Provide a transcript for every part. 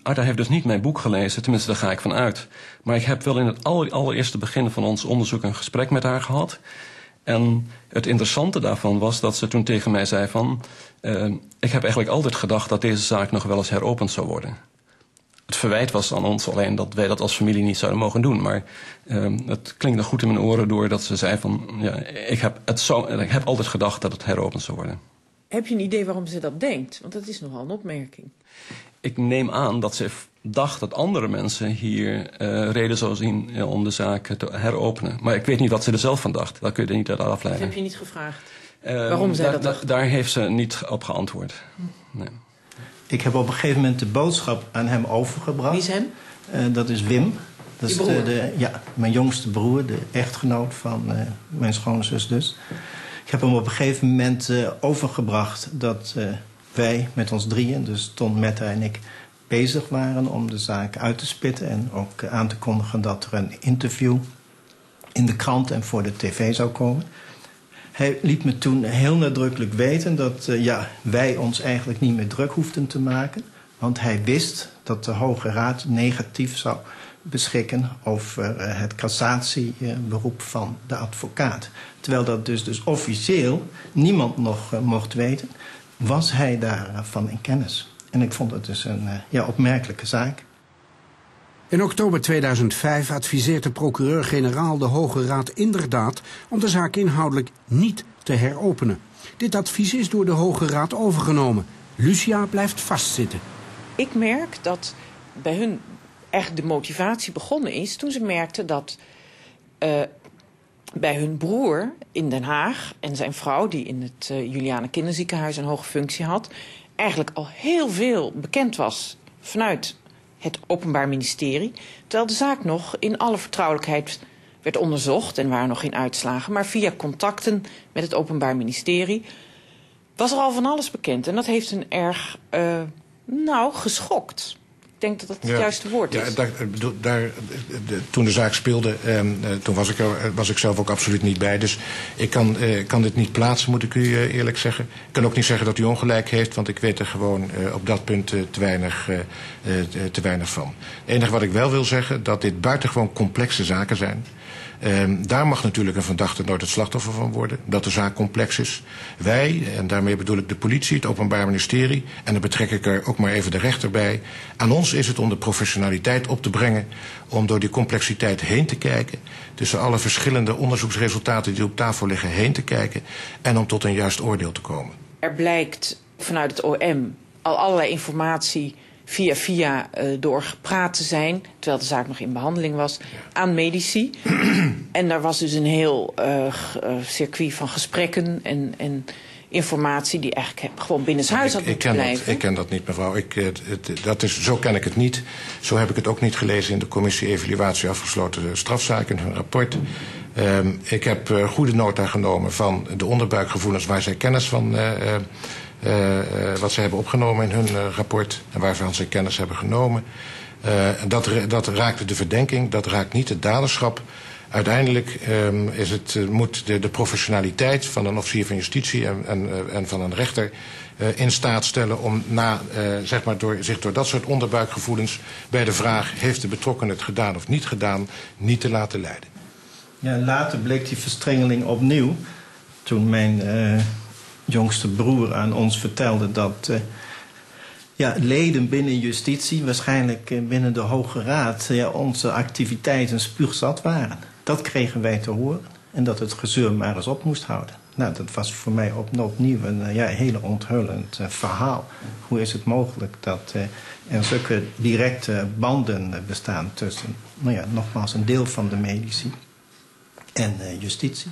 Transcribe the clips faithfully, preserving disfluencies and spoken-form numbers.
Arta heeft dus niet mijn boek gelezen, tenminste daar ga ik van uit. Maar ik heb wel in het aller, allereerste begin van ons onderzoek een gesprek met haar gehad. En het interessante daarvan was dat ze toen tegen mij zei van... Uh, ik heb eigenlijk altijd gedacht dat deze zaak nog wel eens heropend zou worden. Het verwijt was aan ons alleen dat wij dat als familie niet zouden mogen doen. Maar uh, het klinkt nog goed in mijn oren door dat ze zei van... Ja, ik, heb het zo, ik heb altijd gedacht dat het heropend zou worden. Heb je een idee waarom ze dat denkt? Want dat is nogal een opmerking. Ik neem aan dat ze dacht dat andere mensen hier uh, reden zou zien uh, om de zaak te heropenen. Maar ik weet niet wat ze er zelf van dacht. Dat kun je er niet uit afleiden. Dat heb je niet gevraagd? Uh, waarom zij da dat dacht? Da daar heeft ze niet op geantwoord. Nee. Ik heb op een gegeven moment de boodschap aan hem overgebracht. Wie is hem? Uh, dat is Wim. Dat is de, de, ja, mijn jongste broer, de echtgenoot van uh, mijn schoonzus dus. Ik heb hem op een gegeven moment uh, overgebracht dat uh, wij met ons drieën, dus Ton, Metta en ik, bezig waren om de zaak uit te spitten. En ook uh, aan te kondigen dat er een interview in de krant en voor de tv zou komen. Hij liet me toen heel nadrukkelijk weten dat uh, ja, wij ons eigenlijk niet meer druk hoefden te maken. Want hij wist dat de Hoge Raad negatief zou beschikken over uh, het cassatieberoep uh, van de advocaat. Terwijl dat dus, dus officieel niemand nog uh, mocht weten, was hij daarvan uh, in kennis. En ik vond het dus een uh, ja, opmerkelijke zaak. In oktober tweeduizend vijf adviseert de procureur-generaal de Hoge Raad inderdaad om de zaak inhoudelijk niet te heropenen. Dit advies is door de Hoge Raad overgenomen. Lucia blijft vastzitten. Ik merk dat bij hun echt de motivatie begonnen is toen ze merkten dat uh, bij hun broer in Den Haag en zijn vrouw, die in het uh, Juliana Kinderziekenhuis een hoge functie had, eigenlijk al heel veel bekend was vanuit het Openbaar Ministerie, terwijl de zaak nog in alle vertrouwelijkheid werd onderzocht en waren nog geen uitslagen, maar via contacten met het Openbaar Ministerie was er al van alles bekend. En dat heeft hen erg, uh, nou, geschokt. Ik denk dat dat het ja, juiste woord is. Ja, daar, daar, de, toen de zaak speelde, eh, toen was ik, er, was ik zelf ook absoluut niet bij. Dus ik kan, eh, kan dit niet plaatsen, moet ik u uh, eerlijk zeggen. Ik kan ook niet zeggen dat u ongelijk heeft, want ik weet er gewoon uh, op dat punt uh, te, weinig, uh, uh, te weinig van. Het enige wat ik wel wil zeggen, dat dit buitengewoon complexe zaken zijn. Um, daar mag natuurlijk een verdachte nooit het slachtoffer van worden. Dat de zaak complex is. Wij, en daarmee bedoel ik de politie, het Openbaar Ministerie, en dan betrek ik er ook maar even de rechter bij. Aan ons is het om de professionaliteit op te brengen, om door die complexiteit heen te kijken, tussen alle verschillende onderzoeksresultaten die op tafel liggen heen te kijken, en om tot een juist oordeel te komen. Er blijkt vanuit het O M al allerlei informatie via via uh, doorgepraat te zijn, terwijl de zaak nog in behandeling was, aan medici. En daar was dus een heel uh, circuit van gesprekken en, en informatie die eigenlijk gewoon binnenshuis had moeten blijven. Dat, ik ken dat niet, mevrouw. Ik, het, het, dat is, zo ken ik het niet. Zo heb ik het ook niet gelezen in de commissie evaluatie afgesloten strafzaken in hun rapport. Um, ik heb uh, goede nota genomen van de onderbuikgevoelens waar zij kennis van uh, uh, Uh, uh, wat ze hebben opgenomen in hun uh, rapport en waarvan ze kennis hebben genomen. Uh, dat, dat raakt de verdenking, dat raakt niet het daderschap. Uiteindelijk um, is het, uh, moet de, de professionaliteit van een officier van justitie en, en, uh, en van een rechter uh, in staat stellen om na, uh, zeg maar door, zich door dat soort onderbuikgevoelens bij de vraag heeft de betrokkenen het gedaan of niet gedaan, niet te laten leiden. Ja, later bleek die verstrengeling opnieuw toen mijn Uh... jongste broer aan ons vertelde dat uh, ja, leden binnen justitie, waarschijnlijk uh, binnen de Hoge Raad, uh, onze activiteiten spuugzat waren. Dat kregen wij te horen en dat het gezeur maar eens op moest houden. Nou, dat was voor mij op, opnieuw een uh, ja, hele onthullend uh, verhaal. Hoe is het mogelijk dat uh, er zulke directe banden uh, bestaan tussen, nou ja, nogmaals een deel van de medici en uh, justitie?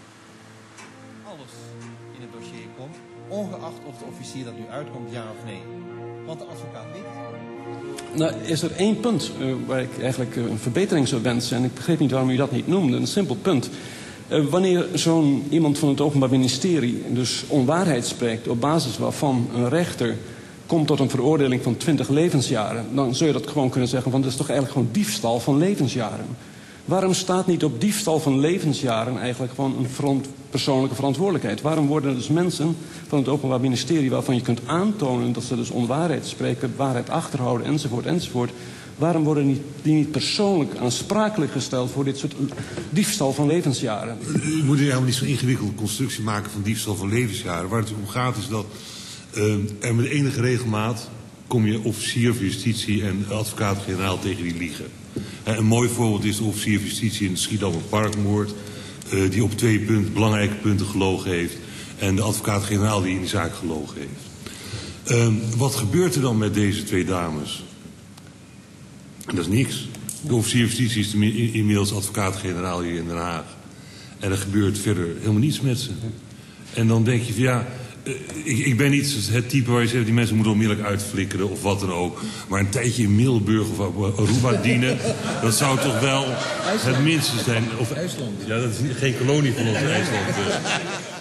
Ongeacht of de officier dat nu uitkomt, ja of nee. Want de advocaat weet het. Nou, is er één punt uh, waar ik eigenlijk uh, een verbetering zou wensen. En ik begreep niet waarom u dat niet noemde. Een simpel punt. Uh, wanneer zo'n iemand van het Openbaar Ministerie dus onwaarheid spreekt, op basis waarvan een rechter komt tot een veroordeling van twintig levensjaren, dan zou je dat gewoon kunnen zeggen, want dat is toch eigenlijk gewoon diefstal van levensjaren. Waarom staat niet op diefstal van levensjaren eigenlijk gewoon een front, persoonlijke verantwoordelijkheid? Waarom worden er dus mensen van het Openbaar Ministerie, waarvan je kunt aantonen dat ze dus onwaarheid spreken, waarheid achterhouden, enzovoort, enzovoort. Waarom worden die niet, die niet persoonlijk aansprakelijk gesteld voor dit soort diefstal van levensjaren? U moet helemaal niet zo'n ingewikkelde constructie maken van diefstal van levensjaren. Waar het om gaat is dat uh, er met enige regelmaat kom je officier van justitie en advocaat-generaal tegen die liegen. Uh, een mooi voorbeeld is de officier van justitie in de Schiedammer Parkmoord, uh, die op twee punt, belangrijke punten gelogen heeft. En de advocaat-generaal die in die zaak gelogen heeft. Uh, wat gebeurt er dan met deze twee dames? En dat is niks. De officier van justitie is inmiddels advocaat-generaal hier in Den Haag. En er gebeurt verder helemaal niets met ze. En dan denk je van ja, ik, ik ben niet het type waar je zegt die mensen moeten onmiddellijk uitflikkeren of wat dan ook. Maar een tijdje in Middelburg of Aruba dienen, dat zou toch wel het minste zijn. Of IJsland. Ja, dat is geen kolonie van ons IJsland.